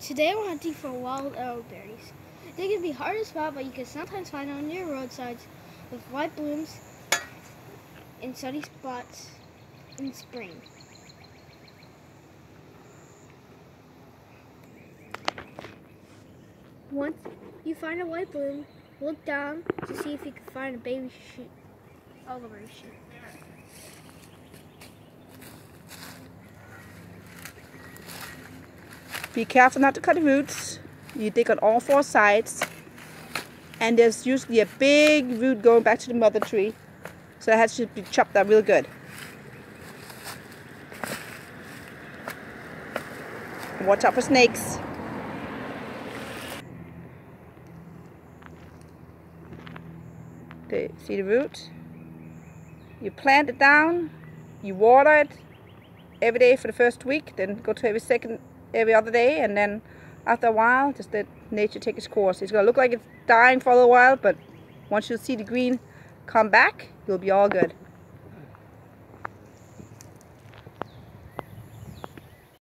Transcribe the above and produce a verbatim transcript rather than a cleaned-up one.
Today we're hunting for wild elderberries. They can be hard to spot, but you can sometimes find them near roadsides with white blooms in sunny spots in spring. Once you find a white bloom, look down to see if you can find a baby shoot, elderberry shoot. Be careful not to cut the roots. You dig on all four sides, and there's usually a big root going back to the mother tree, so that has to be chopped up real good. Watch out for snakes. Okay, see the root? You plant it down, you water it every day for the first week, then go to every second every other day, and then after a while just let nature take its course. It's gonna look like it's dying for a little while, but once you see the green come back, you'll be all good.